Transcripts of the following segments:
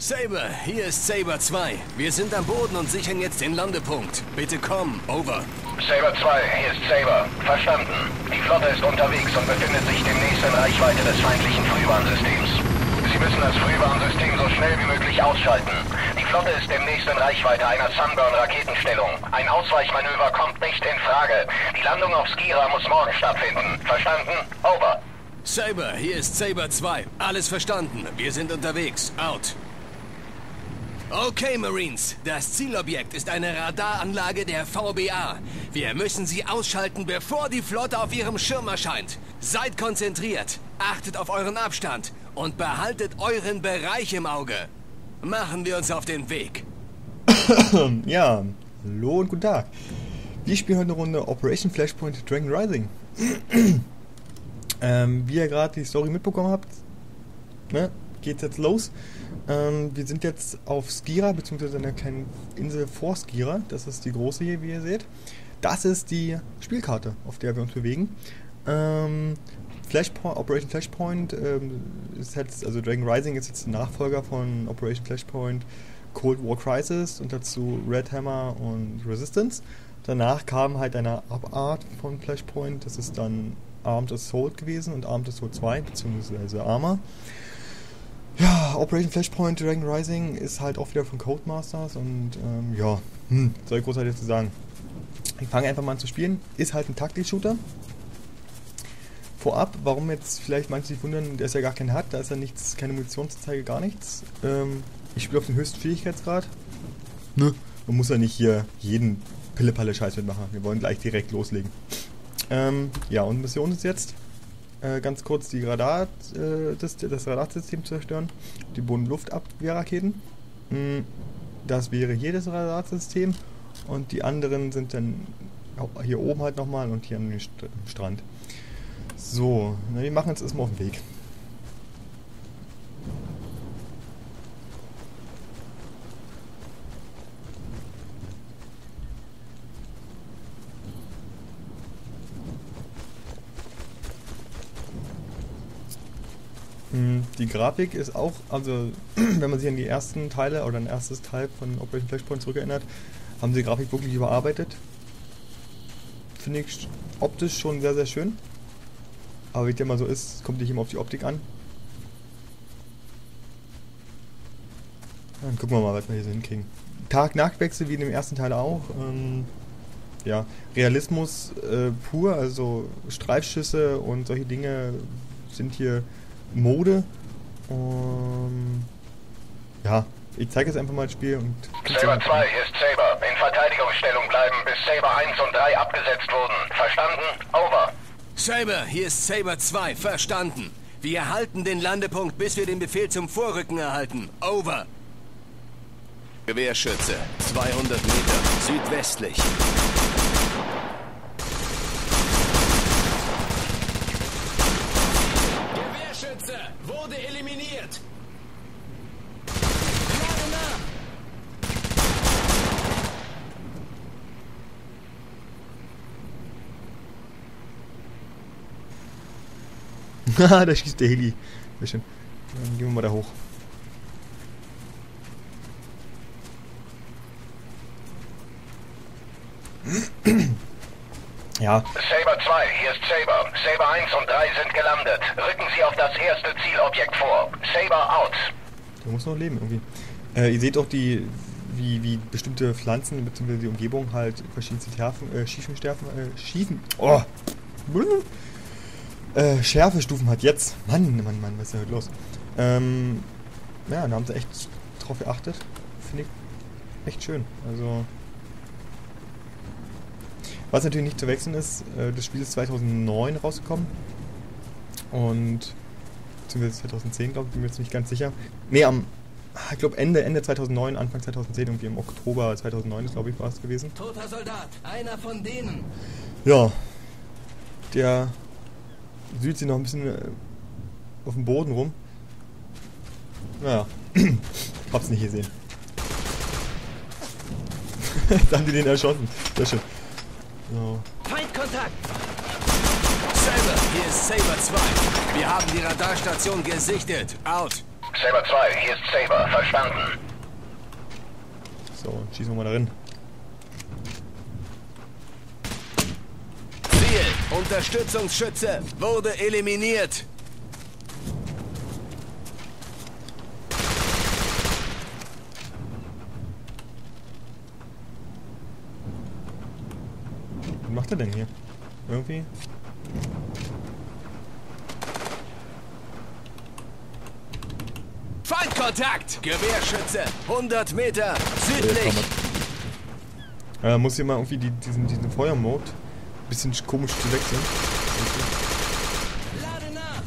Saber, hier ist Saber 2. Wir sind am Boden und sichern jetzt den Landepunkt. Bitte komm, over. Saber 2, hier ist Saber. Verstanden. Die Flotte ist unterwegs und befindet sich demnächst in Reichweite des feindlichen Frühwarnsystems. Sie müssen das Frühwarnsystem so schnell wie möglich ausschalten. Die Flotte ist demnächst in Reichweite einer Sunburn-Raketenstellung. Ein Ausweichmanöver kommt nicht in Frage. Die Landung auf Skira muss morgen stattfinden. Verstanden? Over. Saber, hier ist Saber 2. Alles verstanden. Wir sind unterwegs. Out. Okay, Marines. Das Zielobjekt ist eine Radaranlage der VBA. Wir müssen sie ausschalten, bevor die Flotte auf ihrem Schirm erscheint. Seid konzentriert, achtet auf euren Abstand und behaltet euren Bereich im Auge. Machen wir uns auf den Weg. Ja, hallo und guten Tag. Wir spielen heute eine Runde Operation Flashpoint Dragon Rising. Wie ihr gerade die Story mitbekommen habt, ne, geht's jetzt los. Wir sind jetzt auf Skira, beziehungsweise einer kleinen Insel vor Skira. Das ist die große hier, wie ihr seht. Das ist die Spielkarte, auf der wir uns bewegen. Operation Flashpoint ist jetzt, also Dragon Rising ist jetzt der Nachfolger von Operation Flashpoint Cold War Crisis und dazu Red Hammer und Resistance. Danach kam halt eine Abart von Flashpoint, das ist dann Armed Assault gewesen und Armed Assault 2, beziehungsweise Armor. Ja, Operation Flashpoint Dragon Rising ist halt auch wieder von Codemasters und ja, soll ich großartig zu sagen. Ich fange einfach mal an zu spielen. Ist halt ein Taktik-Shooter. Vorab, warum jetzt vielleicht manche sich wundern, der ist ja gar keinen hat, da ist ja nichts, keine Munitionsanzeige, gar nichts. Ich spiele auf den höchsten Fähigkeitsgrad. Ne? Man muss ja nicht hier jeden Pille-Palle-Scheiß mitmachen. Wir wollen gleich direkt loslegen. Ja, und Mission ist jetzt ganz kurz die das Radarsystem zerstören, die Boden-Luft-Abwehrraketen. Das wäre hier das Radarsystem und die anderen sind dann hier oben halt nochmal und hier am Strand. So, na, wir machen jetzt erstmal auf den Weg. Die Grafik ist auch, also wenn man sich an die ersten Teile oder ein erstes Teil von Operation Flashpoint zurückerinnert, haben sie die Grafik wirklich überarbeitet. Finde ich optisch schon sehr, sehr schön. Aber wie der mal so ist, kommt nicht immer auf die Optik an. Dann gucken wir mal, was wir hier so hinkriegen. Tag-Nacht-Wechsel wie in dem ersten Teil auch. Ja, Realismus pur, also Streifschüsse und solche Dinge sind hier Mode. Ja, ich zeige jetzt einfach mal das Spiel und... Saber 2, hier ist Saber. In Verteidigungsstellung bleiben, bis Saber 1 und 3 abgesetzt wurden. Verstanden? Over. Saber, hier ist Saber 2. Verstanden. Wir halten den Landepunkt, bis wir den Befehl zum Vorrücken erhalten. Over. Gewehrschütze, 200 Meter, südwestlich. Gewehrschütze wurde eliminiert. Haha, da schießt der Heli. Sehr schön. Dann gehen wir mal da hoch. Ja. Saber 2, hier ist Saber. Saber 1 und 3 sind gelandet. Rücken Sie auf das erste Zielobjekt vor. Saber out. Der muss noch leben irgendwie. Ihr seht auch wie bestimmte Pflanzen bzw. die Umgebung halt verschiedenste Schärfestufen hat jetzt. Mann, was ist da heute los? Ja, da haben sie echt drauf geachtet. Finde ich echt schön. Also, was natürlich nicht zu wechseln ist, das Spiel ist 2009 rausgekommen. Und beziehungsweise 2010, glaube ich, bin mir jetzt nicht ganz sicher. Nee, ich glaube Ende 2009, Anfang 2010, irgendwie im Oktober 2009 ist, glaube ich, war es gewesen. Toter Soldat, einer von denen. Ja, der sühlt sich noch ein bisschen auf dem Boden rum. Naja, hab's nicht gesehen. Da haben die den erschossen. Sehr schön. So. Feindkontakt! Saber, hier ist Saber 2. Wir haben die Radarstation gesichtet. Out. Saber 2, hier ist Saber. Verstanden. So, schießen wir mal da rein. Ziel, Unterstützungsschütze, wurde eliminiert. Was macht er denn hier? Irgendwie? Feindkontakt! Gewehrschütze, 100 Meter südlich. Muss hier mal irgendwie diesen Feuermode ein bisschen komisch zu wechseln. Lade nach.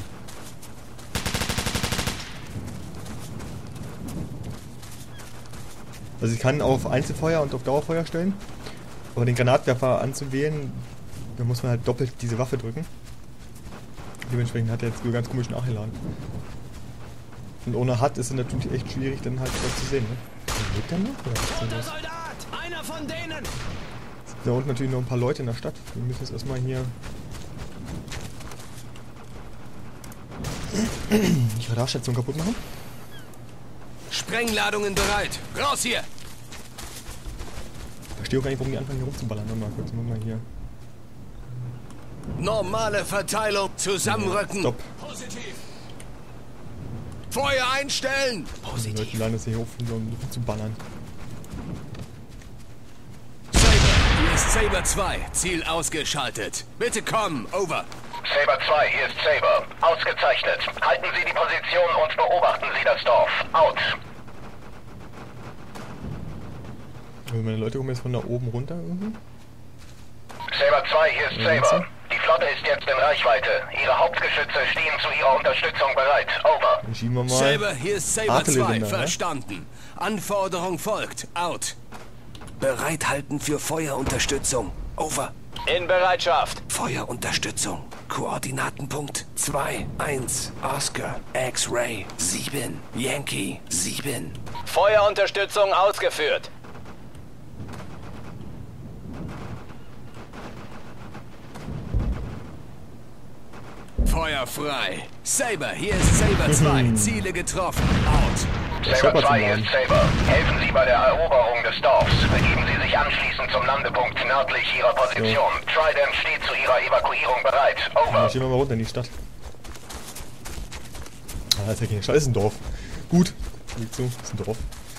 Also ich kann auf Einzelfeuer und auf Dauerfeuer stellen. Aber den Granatwerfer anzuwählen, da muss man halt doppelt diese Waffe drücken. Dementsprechend hat er jetzt nur ganz komisch nachgeladen. Und ohne HUD ist es natürlich echt schwierig, dann halt dort zu sehen. Ne? Lebt der noch? Oder was ist denn los? Soldat, einer von denen. Da unten natürlich noch ein paar Leute in der Stadt. Wir müssen jetzt erstmal hier die Radarstation kaputt machen. Sprengladungen bereit. Raus hier. Ich verstehe auch gar nicht, warum die anfangen hier rumzuballern. Mal kurz, mal hier. Normale Verteilung. Zusammenrücken. Stopp. Positiv. Feuer einstellen. Die Leute laden das hier hoch, um zu ballern. Saber, hier ist Saber 2. Ziel ausgeschaltet. Bitte kommen. Over. Saber 2, hier ist Saber. Ausgezeichnet. Halten Sie die Position und beobachten Sie das Dorf. Out. Also meine Leute kommen jetzt von da oben runter irgendwie. Saber 2, hier ist Saber. Die Flotte ist jetzt in Reichweite. Ihre Hauptgeschütze stehen zu Ihrer Unterstützung bereit. Over. Dann schieben wir mal. Saber, hier ist Saber 2. Artillerie, Verstanden. Anforderung folgt. Out. Bereithalten für Feuerunterstützung. Over. In Bereitschaft. Feuerunterstützung. Koordinatenpunkt 2-1. Oscar. X-Ray 7. Yankee 7. Feuerunterstützung ausgeführt. Feuer frei. Saber, hier ist Saber 2. Ziele getroffen. Out. Saber 2, hier ist Saber. Helfen Sie bei der Eroberung des Dorfs. Begeben Sie sich anschließend zum Landepunkt nördlich Ihrer Position. Trident steht zu Ihrer Evakuierung bereit. Over. Dann schieben wir mal runter in die Stadt. Ah, das ist ja kein Scheiß, ist ein Dorf. Gut. Liegt zu, ist ein Dorf.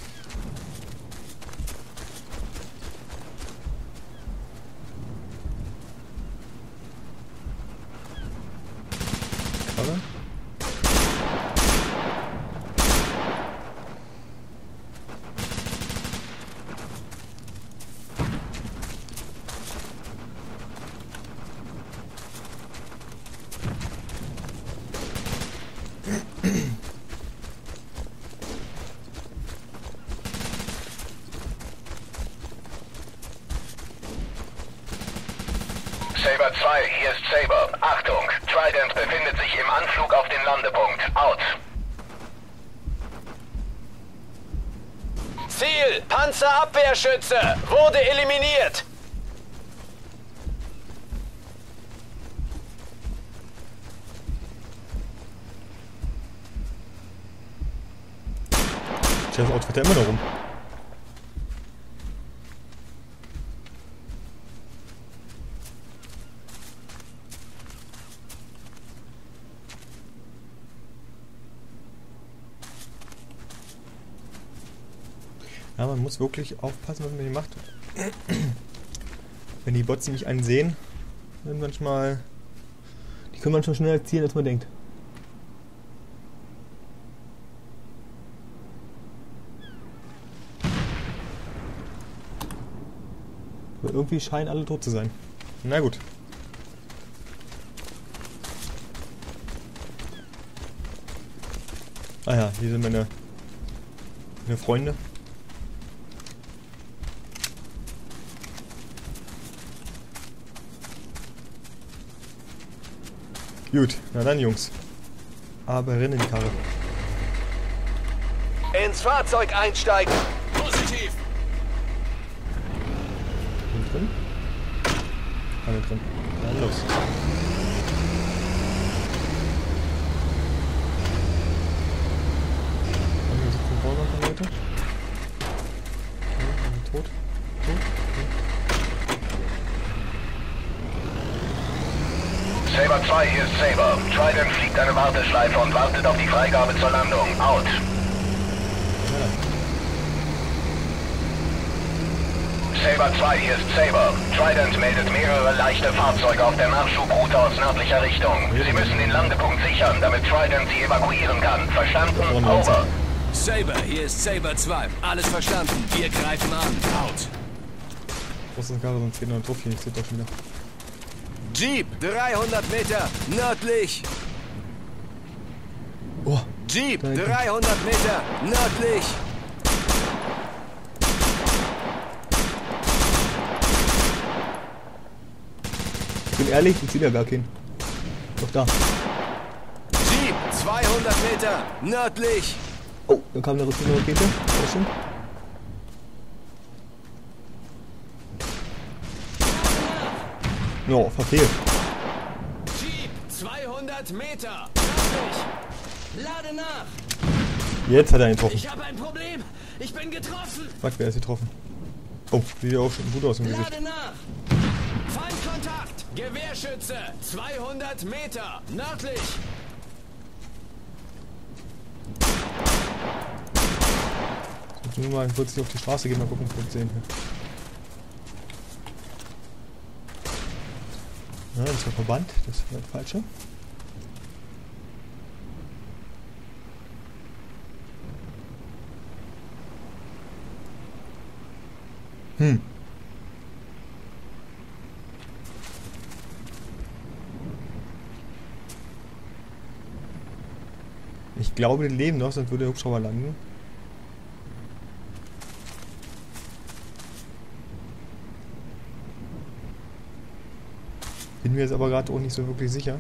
Oder? Saber 2, hier ist Saber. Achtung, Trident befindet sich im Anflug auf den Landepunkt. Out. Ziel, Panzerabwehrschütze, wurde eliminiert. Das Auto fährt ja immer noch rum. Ja, man muss wirklich aufpassen, was man hier macht. Wenn die Bots nicht einen sehen, dann manchmal. Die können manchmal schneller zielen, als man denkt. Aber irgendwie scheinen alle tot zu sein. Na gut. Ah ja, hier sind meine Freunde. Gut, na dann Jungs. Aber rennen in die Karre. Ins Fahrzeug einsteigen. Positiv. Sind drin? Alle drin. Dann los. Saber 2, hier ist Saber. Trident fliegt eine Warteschleife und wartet auf die Freigabe zur Landung. Out. Saber 2, hier ist Saber. Trident meldet mehrere leichte Fahrzeuge auf der Nachschubroute aus nördlicher Richtung. Sie müssen den Landepunkt sichern, damit Trident sie evakuieren kann. Verstanden? Over. Saber, hier ist Saber 2. Alles verstanden. Wir greifen an. Out. Was ist das gerade, sonst geht noch ein Trupp hier. Ich sehe doch schon wieder. Jeep, 300 Meter nördlich. Oh, Jeep, da hinten. 300 Meter nördlich. ich bin ehrlich, ich sehe da gar keinen. Doch da. Jeep, 200 Meter nördlich. Oh, da kam eine Rakete. Sehr schön. No, verfehlt. Jeep, 200 Meter nördlich. Lade nach. Jetzt hat er ihn getroffen. Ich habe ein Problem. Ich bin getroffen. Fuck, wer ist getroffen? Oh, sieht ja auch schon gut aus im Gesicht. Lade nach. Feindkontakt. Gewehrschütze, 200 Meter nördlich. Jetzt müssen wir mal kurz hier auf die Straße gehen, mal gucken, ob wir das sehen hier. Ja, das ist der Verband, das ist der falsche. Ich glaube, die leben noch, sonst würde der Hubschrauber landen. Bin mir jetzt aber gerade auch nicht so wirklich sicher.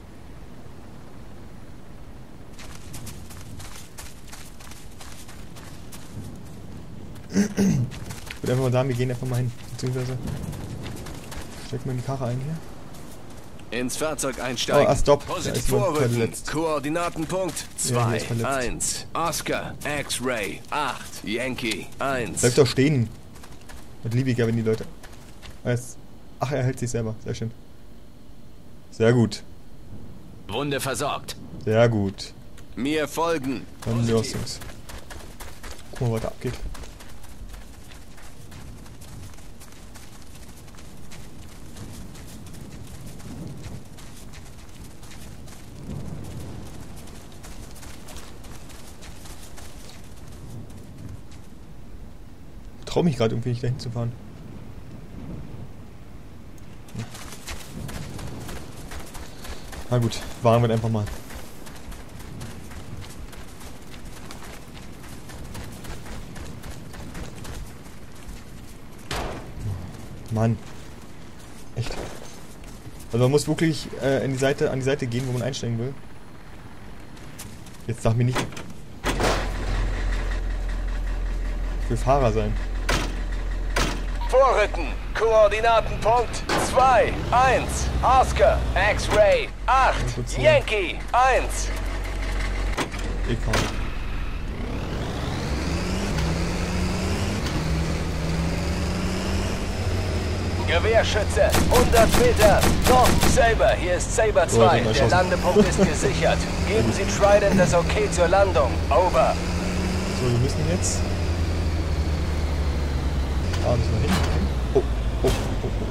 Ich würde einfach mal sagen, wir gehen einfach mal hin. Beziehungsweise stecken wir in die Karre ein hier. Ins Fahrzeug einsteigen. Oh, stopp. Da Positiv ist jemand vorrücken. verletzt. Koordinatenpunkt Ja, hier ist 2, verletzt. 1. Oscar, X-Ray, 8. Yankee, 1. Bleibt doch stehen. Das liebe ich ja, wenn die Leute... Ach, er hält sich selber. Sehr schön. Sehr gut. Wunde versorgt. Sehr gut. Mir folgen. Dann los, Jungs. Guck mal, was da abgeht. Ich traue mich gerade irgendwie nicht dahin zu fahren. Na gut, fahren wir einfach mal. Mann. Echt. Also man muss wirklich an die Seite gehen, wo man einsteigen will. Jetzt sag mir nicht... Ich will Fahrer sein. Vorrücken. Koordinatenpunkt 2, 1. Oscar, X-Ray, 8. Gut so. Yankee, 1. Ich fahre. Gewehrschütze, 100 Meter. Komm, Saber, hier ist Saber 2. mal Der schauen. Landepunkt ist gesichert. Geben Sie Trident das Okay zur Landung. Over. So, wir müssen jetzt... Ah, müssen wir hin. Oh, oh, oh, oh.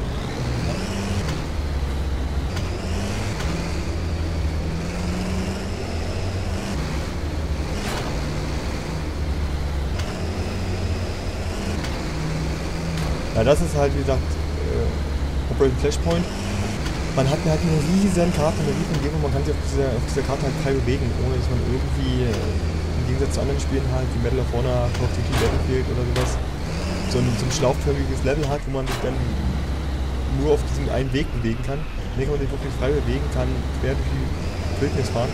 Ja, das ist halt, wie gesagt, Operation Flashpoint. Man hat halt eine riesen Karte, eine riesen Umgebung, man kann sich auf dieser Karte halt frei bewegen, ohne dass man irgendwie, im Gegensatz zu anderen Spielen halt, wie Medal of Honor, Call of Duty, Battlefield oder sowas, so ein schlauchförmiges Level hat, wo man sich dann nur auf diesem einen Weg bewegen kann. Hier kann man sich wirklich frei bewegen, kann quer durch die Wildnis fahren.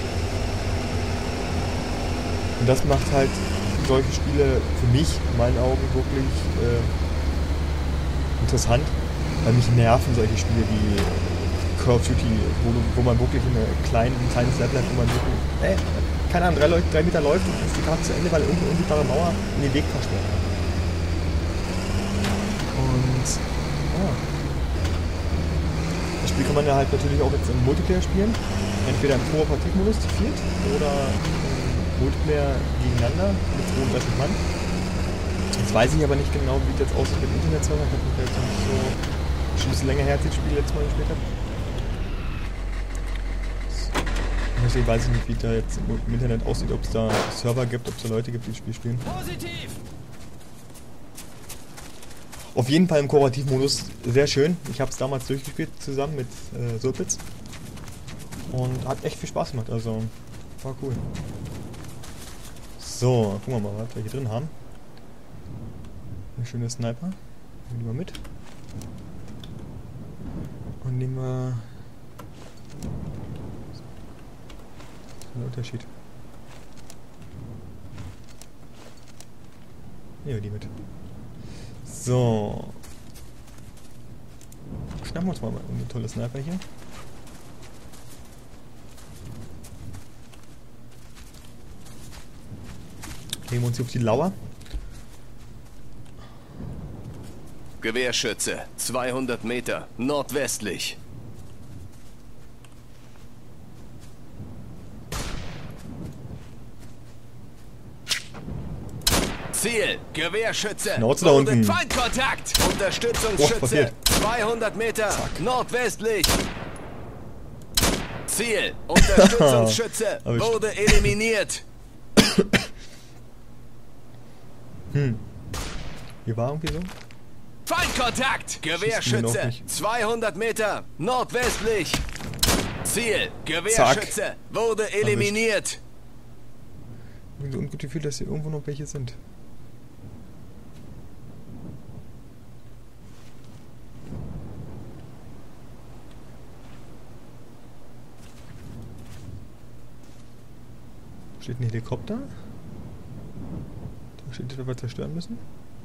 Und das macht halt solche Spiele für mich, in meinen Augen, wirklich interessant, weil mich nerven solche Spiele wie Call of Duty, wo man wirklich ein kleines Level hat, wo man wirklich, keine Ahnung, 3 Meter läuft und ist die Karte zu Ende, weil irgendeine unsichtbare Mauer in den Weg versperrt hat. Und das Spiel kann man ja halt natürlich auch jetzt im Multiplayer spielen. Entweder im Kooperativmodus zu viert oder im Multiplayer gegeneinander mit 32 Mann. Jetzt weiß ich aber nicht genau, wie das jetzt aussieht mit Internetserver. Ich habe mich jetzt noch nicht so schon ein bisschen länger her, das Spiel letztes Mal gespielt habe. Deswegen weiß ich nicht, wie da jetzt im Internet aussieht, ob es da Server gibt, ob es da Leute gibt, die das Spiel spielen. Positiv! Auf jeden Fall im Kooperativmodus sehr schön. Ich habe es damals durchgespielt zusammen mit Sulpitz. Und hat echt viel Spaß gemacht, also war cool. So, gucken wir mal, was wir hier drin haben. Ein schöner Sniper. Nehmen wir mit. Und nehmen wir... Was ist der Unterschied? Nehmen wir die mit. So. Schnappen wir uns mal eine tolle Sniper hier. Legen wir uns hier auf die Lauer. Gewehrschütze, 200 Meter, nordwestlich. Ziel, Gewehrschütze, Schnauze da unten. Feindkontakt, Unterstützungsschütze, 200 Meter, nordwestlich. Ziel, Unterstützungsschütze, wurde eliminiert. Hier war irgendwie so. Feindkontakt! Gewehrschütze! 200 Meter! Nordwestlich! Ziel! Gewehrschütze! Zack. Wurde eliminiert! Ich habe so ein gutes Gefühl, dass hier irgendwo noch welche sind. Steht ein Helikopter? Da steht, dass wir zerstören müssen.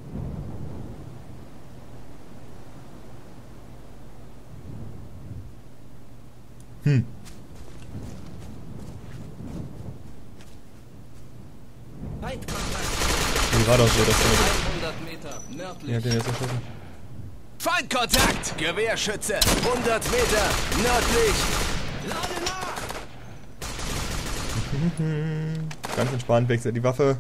Wie war das so, dass der... 100 Meter nördlich. Ja, den jetzt erschossen. Feindkontakt! Gewehrschütze! 100 Meter nördlich! Lade nach! Ganz entspannt, wechselt die Waffe.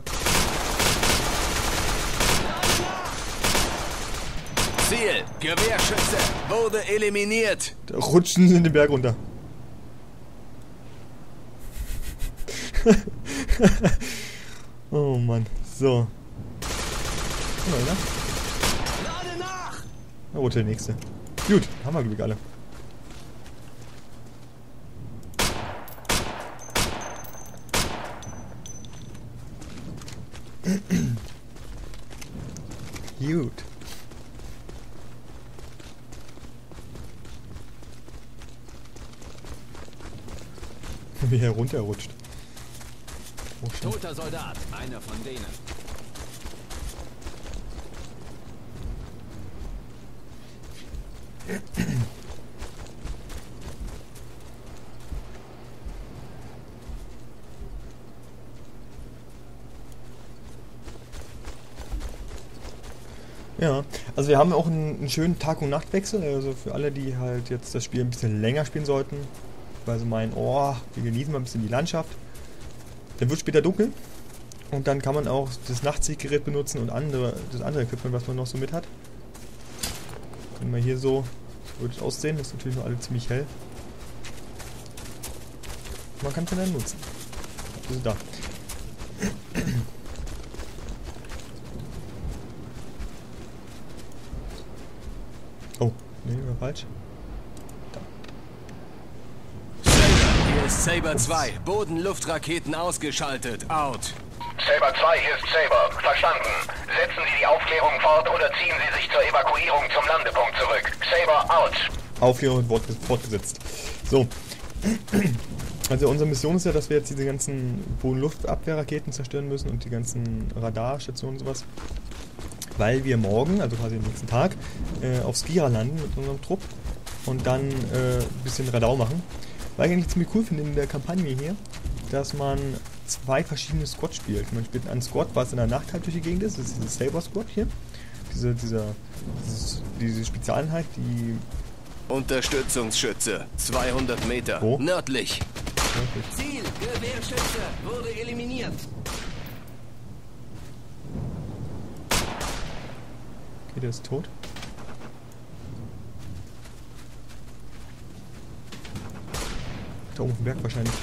Ziel! Gewehrschütze! Wurde eliminiert! Da rutschen sie in den Berg runter. Oh Mann, so. Ja, oder? Lade nach! Na, rutscht der nächste. Gut, haben wir Glück alle. Gut. Wie er runterrutscht. Oh, shit. Toter Soldat, einer von denen. Ja, also wir haben auch einen schönen Tag- und Nachtwechsel, also für alle, die halt jetzt das Spiel ein bisschen länger spielen sollten, weil sie meinen, oh, wir genießen mal ein bisschen die Landschaft. Dann wird später dunkel und dann kann man auch das Nachtsichtgerät benutzen und das andere Equipment, was man noch so mit hat. Können wir hier so, so würde es aussehen, das ist natürlich noch alle ziemlich hell. Man kann es dann nutzen. Also da. Oh, nee, war falsch. Hier ist Saber 2. Boden-Luftraketen ausgeschaltet. Out. Saber 2, hier ist Saber. Verstanden. Setzen Sie die Aufklärung fort oder ziehen Sie sich zur Evakuierung zum Landepunkt zurück. Saber, out. Aufklärung wird fortgesetzt. So. Also unsere Mission ist ja, dass wir jetzt diese ganzen Boden-Luft-Abwehrraketen zerstören müssen und die ganzen Radarstationen und sowas. Weil wir morgen, also quasi am nächsten Tag, auf Skira landen mit unserem Trupp und dann ein bisschen Radau machen. Weil ich eigentlich ziemlich cool finde in der Kampagne hier, dass man zwei verschiedene Squads spielt. Man spielt einen Squad, was in der Nacht halt durch die Gegend ist, das ist diese Saber Squad hier. Diese Spezialeinheit, die Unterstützungsschütze, 200 Meter. Wo? Nördlich. Wirklich. Ziel, Gewehrschütze, wurde eliminiert. Okay, der ist tot. Da oben auf dem Berg wahrscheinlich.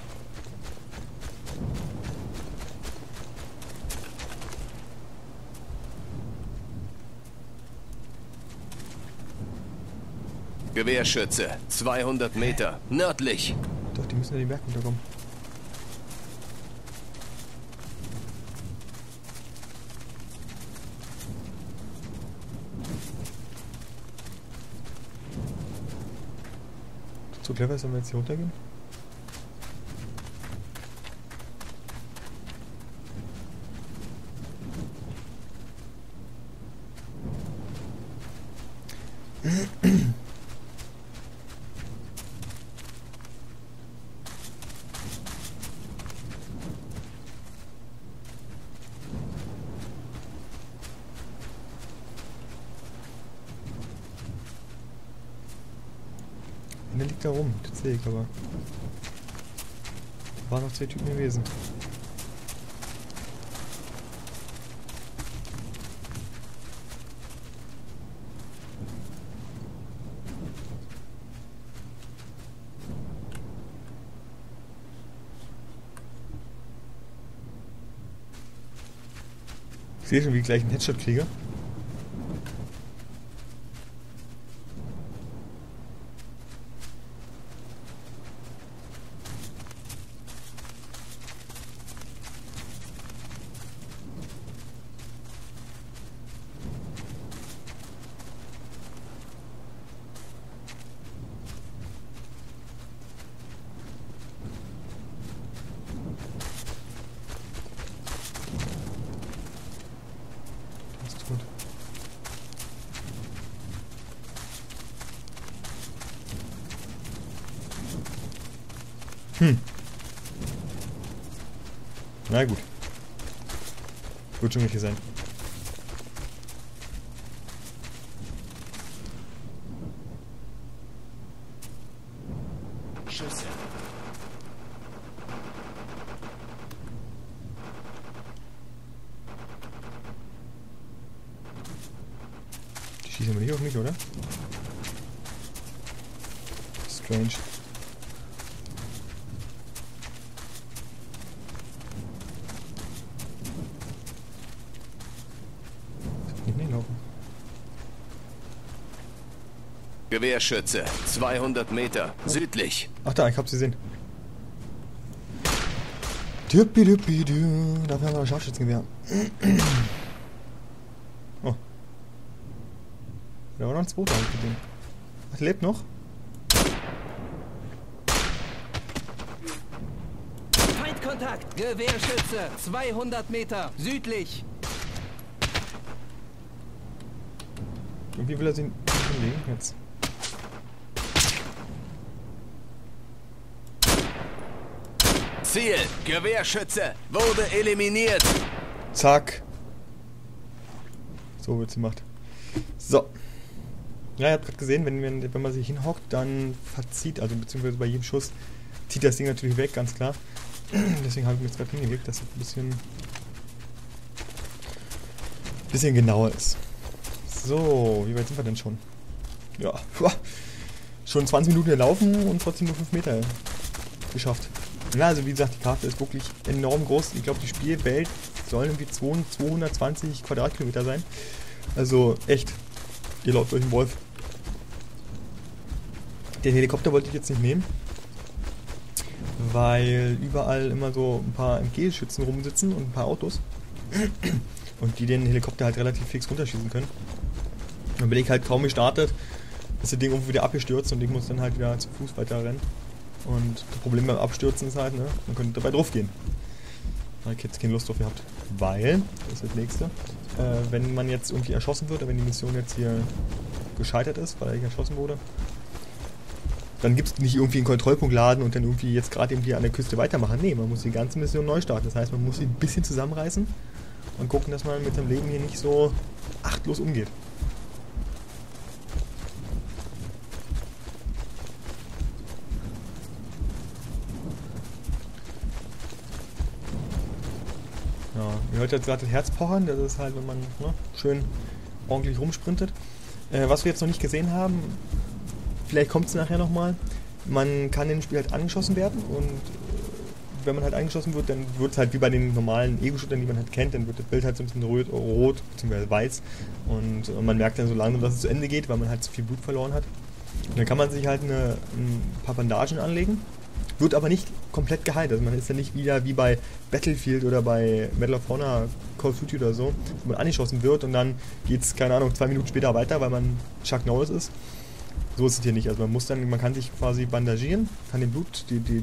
Gewehrschütze, 200 Meter. Nördlich. Doch, die müssen ja den Berg runterkommen. So clever ist, wenn wir jetzt hier runtergehen. Der liegt da rum, das sehe ich aber. Da waren noch 2 Typen gewesen. Ich sehe schon, wie ich gleich einen Headshot kriege. Gut. Na gut. Wird schon richtig sein. Schüsse. Die schießen aber nicht auf mich, oder? Strange. Nicht laufen. Gewehrschütze, 200 Meter. Südlich. Ach da, ich hab's gesehen. Duppi-duppi-du. Dafür haben wir ein Scharfschützengewehr. Oh. Da war noch ein zweiter mit dem. Ach, der lebt noch? Feindkontakt. Gewehrschütze, 200 Meter. Südlich. Und wie will er den hinlegen jetzt? Ziel, Gewehrschütze, wurde eliminiert. Zack. So wird's gemacht. So. Ja, ihr habt gerade gesehen, wenn man sich hinhockt, dann verzieht, also beziehungsweise bei jedem Schuss zieht das Ding natürlich weg, ganz klar. Deswegen habe ich mir jetzt gerade hingelegt, dass es ein bisschen genauer ist. So, wie weit sind wir denn schon? Ja, schon 20 Minuten gelaufen und trotzdem nur 5 Meter geschafft. Ja, also wie gesagt, die Karte ist wirklich enorm groß. Ich glaube, die Spielwelt soll irgendwie 220 Quadratkilometer sein. Also echt, ihr lauft euch einen Wolf. Den Helikopter wollte ich jetzt nicht nehmen, weil überall immer so ein paar MG-Schützen rumsitzen und ein paar Autos. Und die den Helikopter halt relativ fix runterschießen können. Dann bin ich halt kaum gestartet, ist das Ding irgendwo wieder abgestürzt und ich muss dann halt wieder zu Fuß weiter rennen. Und das Problem beim Abstürzen ist halt, ne, man könnte dabei drauf gehen. Da habe ich jetzt keine Lust drauf gehabt. Weil, das ist das nächste, wenn man jetzt irgendwie erschossen wird, oder wenn die Mission jetzt hier gescheitert ist, weil ich erschossen wurde, dann gibt es nicht irgendwie einen Kontrollpunkt laden und dann irgendwie jetzt gerade irgendwie an der Küste weitermachen. Nee, man muss die ganze Mission neu starten. Das heißt, man muss sie ein bisschen zusammenreißen und gucken, dass man mit seinem Leben hier nicht so achtlos umgeht. ihr hört jetzt gerade das Herz pochern, das ist halt, wenn man schön ordentlich rumsprintet. Was wir jetzt noch nicht gesehen haben, vielleicht kommt es nachher nochmal, man kann im Spiel halt angeschossen werden und wenn man halt angeschossen wird, dann wird es halt wie bei den normalen Ego-Shootern, die man halt kennt, dann wird das Bild halt so ein bisschen rot bzw. weiß und man merkt dann so langsam, dass es zu Ende geht, weil man halt zu viel Blut verloren hat. Und dann kann man sich halt ein paar Bandagen anlegen, wird aber nicht komplett geheilt, also man ist ja nicht wieder wie bei Battlefield oder bei Medal of Honor, Call of Duty oder so, wo man angeschossen wird und dann geht es, keine Ahnung, 2 Minuten später weiter, weil man Chuck Norris ist. So ist es hier nicht, also man kann sich quasi bandagieren, kann den Blut,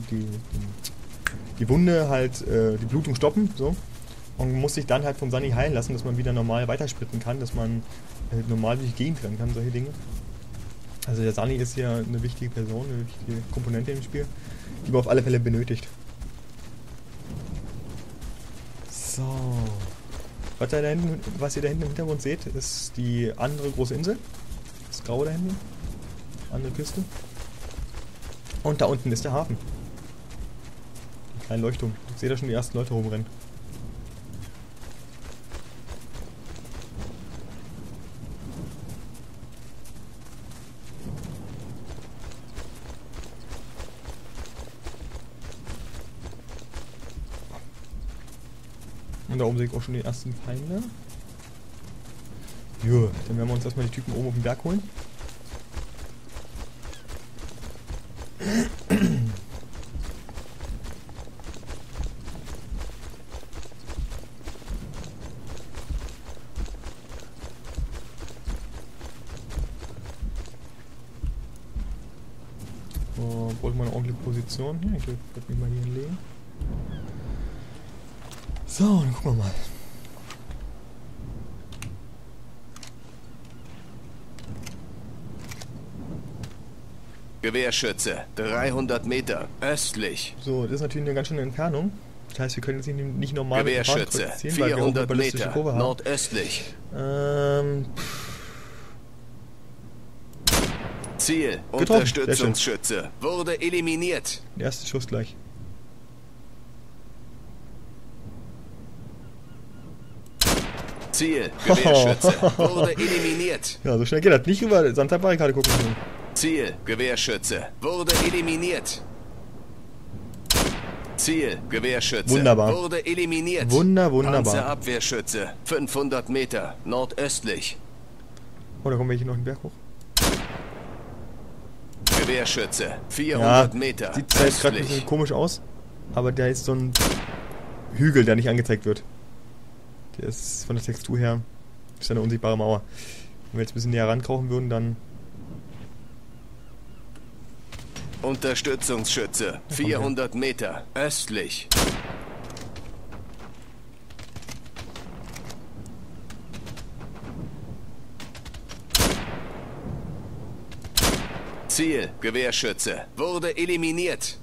die Wunde halt, die Blutung stoppen, so. Und muss sich dann halt vom Sunny heilen lassen, dass man wieder normal weiterspritten kann, dass man normal durch gehen kann, solche Dinge. Also der Sunny ist ja eine wichtige Person, eine wichtige Komponente im Spiel, die man auf alle Fälle benötigt. So. Was ihr da hinten im Hintergrund seht, ist die andere große Insel. Das Graue da hinten. Andere Küste. Und da unten ist der Hafen. Kleine Leuchtturm. Ich sehe da schon die ersten Leute rumrennen. Und da oben sehe ich auch schon die ersten Feinde. Jo, dann werden wir uns erstmal die Typen oben auf den Berg holen. Brauche ich mal eine ordentliche Position hier. Ich werde mich mal hier hinlegen. So, dann gucken wir mal. Gewehrschütze, 300 Meter, östlich. So, das ist natürlich eine ganz schöne Entfernung. Das heißt, wir können jetzt nicht normal Gewehrschütze, 400 Meter, nordöstlich. Ziel, getroffen. Unterstützungsschütze, wurde eliminiert. Der erste Schuss gleich. Ziel, Gewehrschütze, wurde eliminiert. Ja, so schnell geht das. Nicht über Santa Barrikade gucken. Ziel, Gewehrschütze, wurde eliminiert. Ziel, Gewehrschütze, wunderbar. Wurde eliminiert. Wunderbar. Panzerabwehrschütze, 500 Meter, nordöstlich. Oh, da kommen wir hier noch den Berg hoch. Gewehrschütze, 400 Meter, sieht zwar jetzt gerade ein bisschen komisch aus, aber da ist so ein Hügel, der nicht angezeigt wird. Der ist von der Textur her, ist eine unsichtbare Mauer. Wenn wir jetzt ein bisschen näher rankrauchen würden, dann... Unterstützungsschütze, 400 Meter, östlich. Ziel, Gewehrschütze, wurde eliminiert.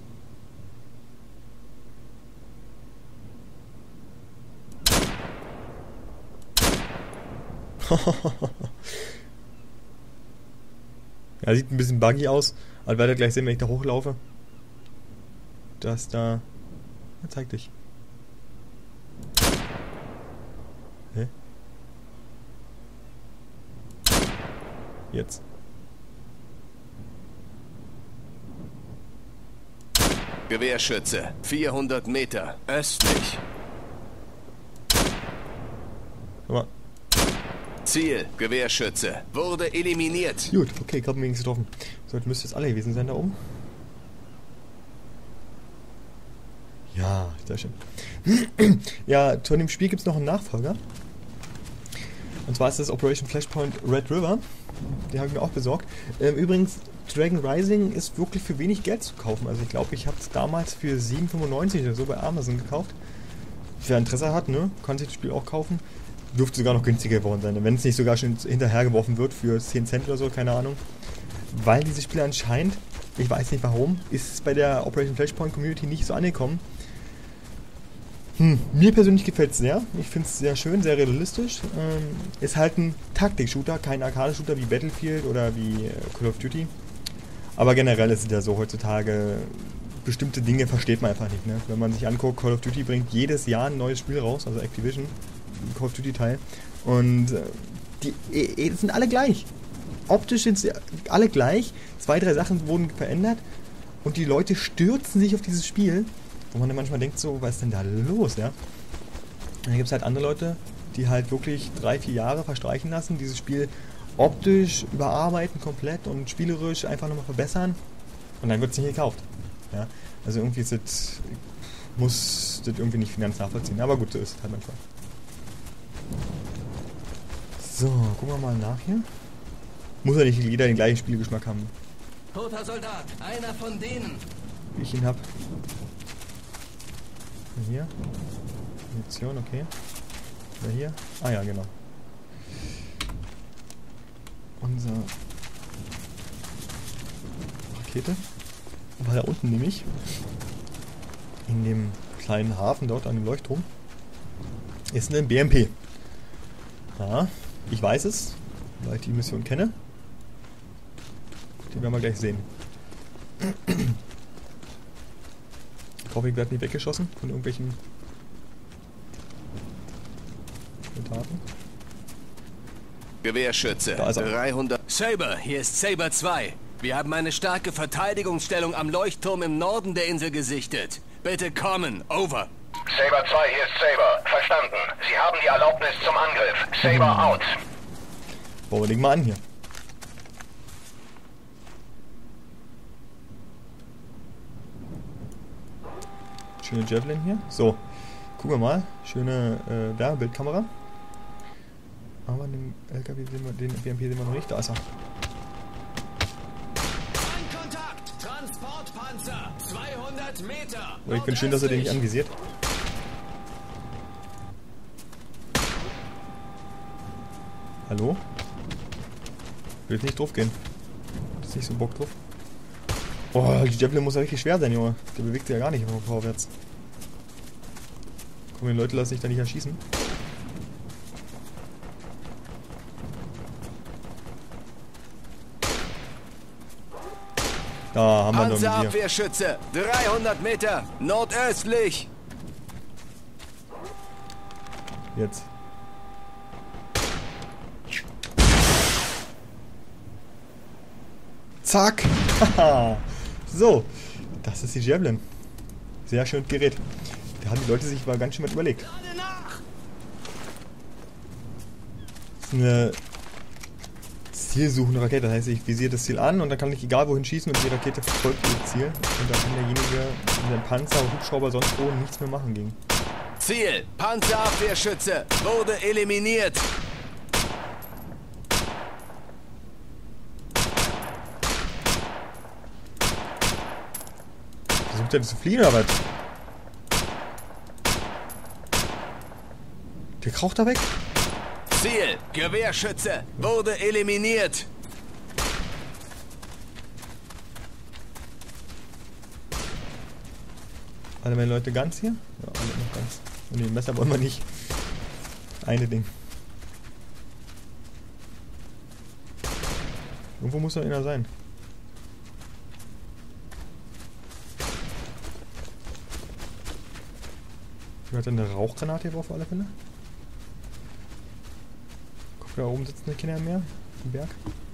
Ja, sieht ein bisschen buggy aus, aber werdet gleich sehen, wenn ich da hochlaufe. Dass da... Ja, zeig dich. Hä? Jetzt. Gewehrschütze, 400 Meter, östlich. Aber Ziel, Gewehrschütze, wurde eliminiert. gut, okay, ich habe ihn wenigstens getroffen. So, jetzt müsste es alle gewesen sein da oben. Ja, sehr schön. Ja, von dem Spiel gibt es noch einen Nachfolger. Und zwar ist das Operation Flashpoint Red River. Den habe ich mir auch besorgt. Übrigens, Dragon Rising ist wirklich für wenig Geld zu kaufen. Also ich glaube, ich habe es damals für 7,95 oder so bei Amazon gekauft. Wer Interesse hat, ne, kann sich das Spiel auch kaufen. Dürfte sogar noch günstiger geworden sein, wenn es nicht sogar schon hinterhergeworfen wird für 10 Cent oder so, keine Ahnung. Weil dieses Spiel anscheinend, ich weiß nicht warum, ist es bei der Operation Flashpoint Community nicht so angekommen. Mir persönlich gefällt es sehr. Ich finde es sehr schön, sehr realistisch. Ist halt ein Taktik-Shooter, kein Arcade-Shooter wie Battlefield oder wie Call of Duty. Aber generell ist es ja so heutzutage, bestimmte Dinge versteht man einfach nicht. Ne? Wenn man sich anguckt, Call of Duty bringt jedes Jahr ein neues Spiel raus, also Activision, ein Call of Duty Teil. Und die sind alle gleich. Optisch sind sie alle gleich. 2, 3 Sachen wurden verändert. Und die Leute stürzen sich auf dieses Spiel, wo man dann manchmal denkt so, was ist denn da los, ja? Und dann gibt es halt andere Leute, die halt wirklich 3, 4 Jahre verstreichen lassen, dieses Spiel optisch überarbeiten komplett und spielerisch einfach nochmal verbessern und dann wird es nicht gekauft. Ja? Also irgendwie muss das irgendwie nicht ganz nachvollziehen, aber gut, so ist es halt manchmal. So, gucken wir mal nach hier. Muss ja nicht jeder den gleichen Spielgeschmack haben, Toter Soldat, einer von denen. wie ich ihn habe. Hier. Munition, okay. Oder hier? Ah ja, genau. Unser Rakete. War da unten nämlich. In dem kleinen Hafen dort an dem Leuchtturm. Ist eine BMP. Ja, ich weiß es, weil ich die Mission kenne. Die werden wir gleich sehen. Ich hoffe, ich werde nicht weggeschossen von irgendwelchen Soldaten. Gewehrschütze, Da ist er. 300. Saber, hier ist Saber 2. Wir haben eine starke Verteidigungsstellung am Leuchtturm im Norden der Insel gesichtet. Bitte kommen, over. Saber 2, hier ist Saber. Verstanden. Sie haben die Erlaubnis zum Angriff. Saber out. Bauen wir den mal an hier. Schöne Javelin hier. So, gucken wir mal. Schöne Wärmebildkamera. Aber den LKW sehen wir, den BMP sehen wir noch nicht. Da ist er. Kontakt! Transportpanzer! 200 Meter! Aber ich finde schön, dass er den nicht anvisiert. Hallo? Ich will jetzt nicht drauf gehen. Das ist nicht so Bock drauf. Boah, die Javelin muss ja richtig schwer sein, Junge. Der bewegt sich ja gar nicht vorwärts. Komm, die Leute lassen sich da nicht erschießen. Da haben wir noch mit dir. Panzerabwehrschütze, 300 Meter, nordöstlich. Jetzt. Zack! Haha. So, das ist die Javelin. Sehr schönes Gerät. Da haben die Leute sich mal ganz schön was überlegt. Das ist eine zielsuchende Rakete. Das heißt, ich visiere das Ziel an und dann kann ich egal wohin schießen und die Rakete verfolgt ihr Ziel. Und dann kann derjenige mit seinem Panzer, Hubschrauber, sonst wo nichts mehr machen gegen. Ziel, Panzerabwehrschütze, wurde eliminiert. Versucht er zu fliehen oder was? Der kraucht da weg. Ziel, Gewehrschütze, wurde eliminiert. Alle meine Leute ganz hier? Ja, alle noch ganz. Und den Messer wollen wir nicht. Eine Ding. Irgendwo muss doch einer sein. Hier hat eine Rauchgranate hier auf alle Fälle. Guck, da oben sitzen die Kinder mehr. Im Berg.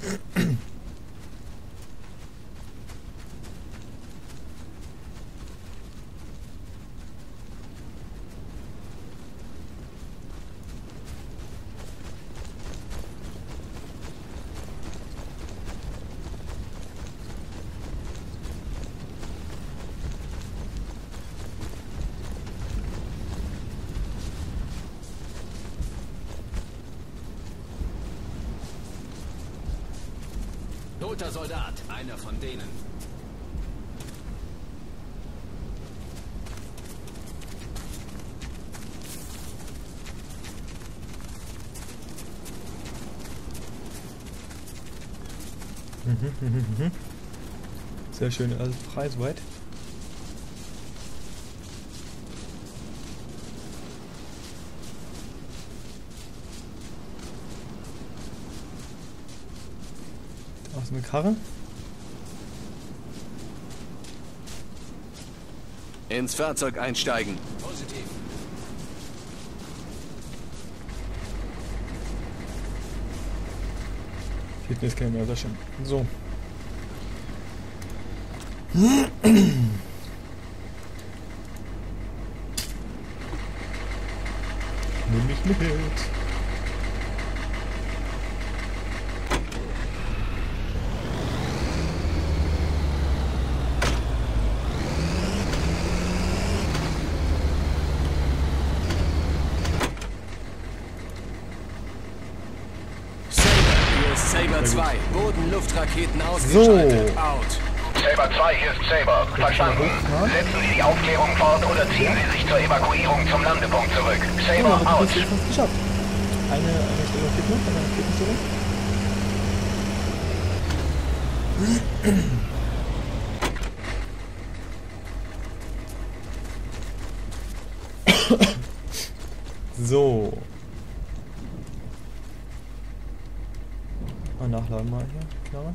Toter Soldat, einer von denen. Sehr schön, also frei soweit. Da ist eine Karre. Ins Fahrzeug einsteigen. Positiv. Hinten ist kein mehr, sehr schön. So. Nimm mich mit. Saber 2, Boden-Luftraketen ausgeschaltet. Out. Saber 2, hier ist Saber. Verstanden. Setzen Sie die Aufklärung fort oder ziehen Sie sich zur Evakuierung zum Landepunkt zurück. Saber, out. Das ist fast geschafft. Eine Stelle fehlt noch, eine Raketenstelle. So. Mal nachladen mal hier, klar.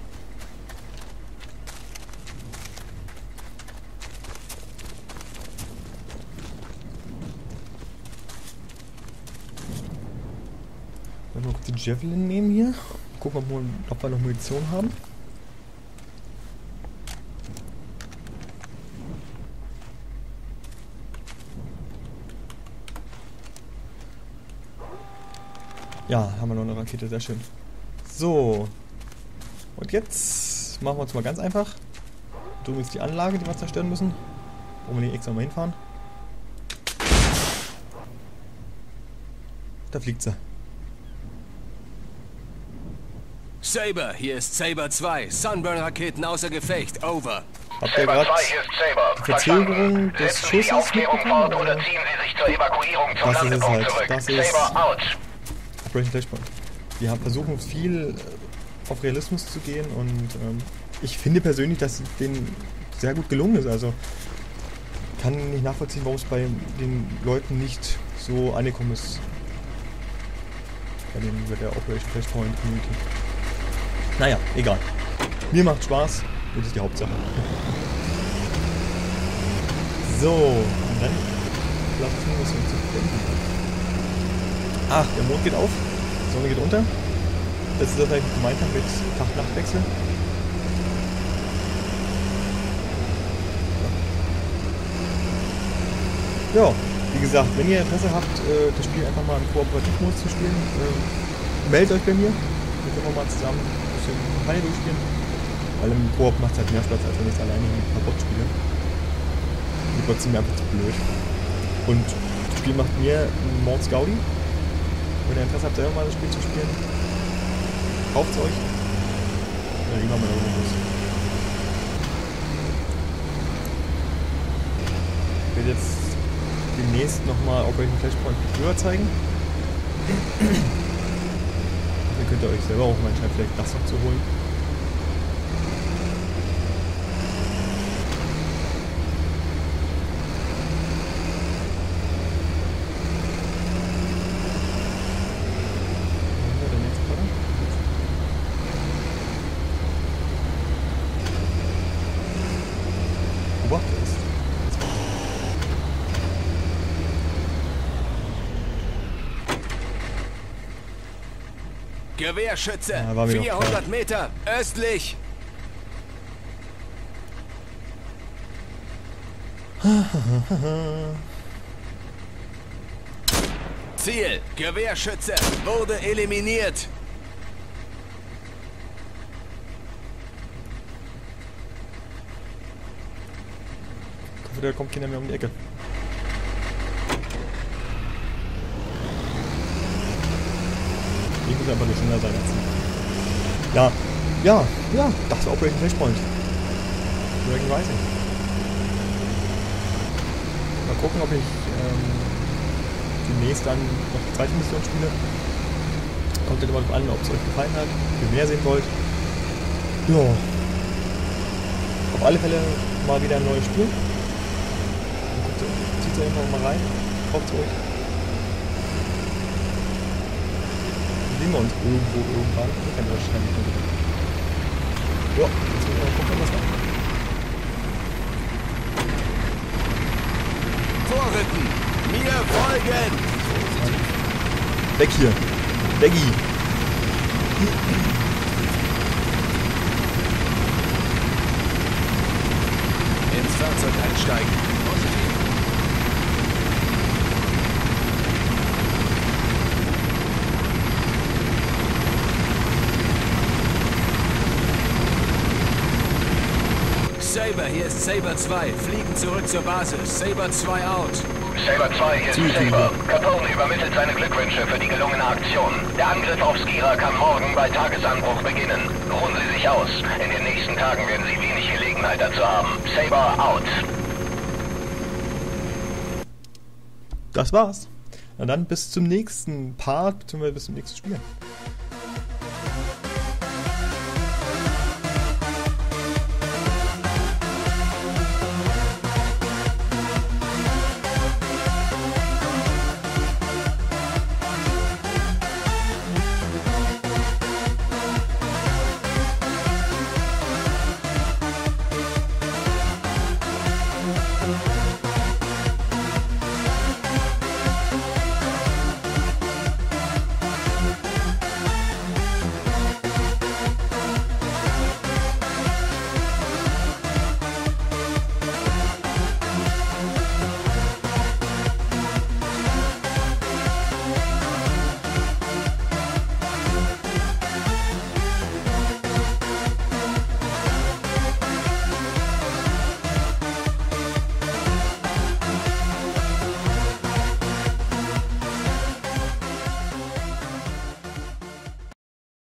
Dann noch die Javelin nehmen hier. Gucken, ob wir noch Munition haben. Ja, haben wir noch eine Rakete, sehr schön. So. Und jetzt machen wir uns mal ganz einfach. Drüben ist die Anlage, die wir zerstören müssen. Wollen wir nicht extra mal hinfahren. Da fliegt sie. Saber, hier ist Saber 2. Sunburn-Raketen außer Gefecht. Over. Habt ihr Saber gerade 2, hier ist Saber. die Verzögerung des Setzen Sie die Schusses Aufklärung fort mitbekommen? oder ziehen Sie sich zur Evakuierung zum Das ist es Landepunkt halt. zurück. Das ist- Saber, out. Operation Flashpoint. Wir versuchen viel auf Realismus zu gehen und ich finde persönlich, dass es denen sehr gut gelungen ist. Also kann nicht nachvollziehen, warum es bei den Leuten nicht so angekommen ist. Bei der Operation Flashpoint Community. Naja, egal. Mir macht Spaß, das ist die Hauptsache. So, und dann lass uns ein bisschen zu denken. Ach, der Mond geht auf, die Sonne geht unter. Das ist das, was ich gemeint habe mit Tag-Nacht-Wechsel. Ja, wie gesagt, wenn ihr Interesse habt, das Spiel einfach mal im Kooperativmodus zu spielen, meldet euch bei mir. Wir können mal zusammen ein bisschen Kampagne durchspielen. Weil im Koop macht es halt mehr Spaß, als wenn ich es alleine mit Kabot spiele. Die Bots sind mir einfach zu blöd. Und das Spiel macht mir Mords Gaudi. Wenn ihr Interesse habt, selber mal das Spiel zu spielen, kauft es euch. Dann gehen wir mal da los. Ich werde jetzt demnächst nochmal Operation Flashpoint früher zeigen. Dann könnt ihr euch selber auch mal entscheiden, vielleicht das noch zu holen. Gewehrschütze, Ja, war mir doch 400 Meter östlich. Ziel, Gewehrschütze, wurde eliminiert. Ich hoffe, da kommt keiner mehr um die Ecke. Ich muss einfach nur schneller sein als sie. Ja, das war Operation Flashpoint. Deswegen weiß ich. Mal gucken, ob ich demnächst dann noch die zweite Mission spiele. Kommt dann immer drauf an, ob es euch gefallen hat, ob ihr mehr sehen wollt. Ja. Auf alle Fälle mal wieder ein neues Spiel. Zieht es einfach mal rein. Kauft es euch. Sehen wir uns irgendwann. Ich kann das schreiben. Ja, jetzt müssen wir mal gucken, was wir machen. vorrücken. Mir folgen. Weg hier. Weggi. Ins Fahrzeug einsteigen. Positiv. Saber, hier ist Saber 2. Fliegen zurück zur Basis. Saber 2 out. Saber 2, hier ist Saber. Capone übermittelt seine Glückwünsche für die gelungene Aktion. Der Angriff auf Skira kann morgen bei Tagesanbruch beginnen. Ruhen Sie sich aus. In den nächsten Tagen werden Sie wenig Gelegenheit dazu haben. Saber out. Das war's. Na dann bis zum nächsten Part, beziehungsweise bis zum nächsten Spiel.